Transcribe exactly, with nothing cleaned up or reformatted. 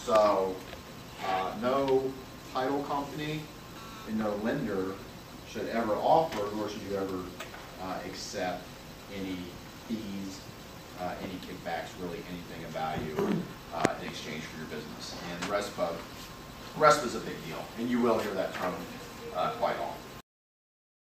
So uh, no title company and no lender should ever offer, nor should you ever uh, accept any fees, uh, any kickbacks, really anything of value uh, in exchange for your business. And RESPA, RESPA is a big deal, and you will hear that term uh, quite often.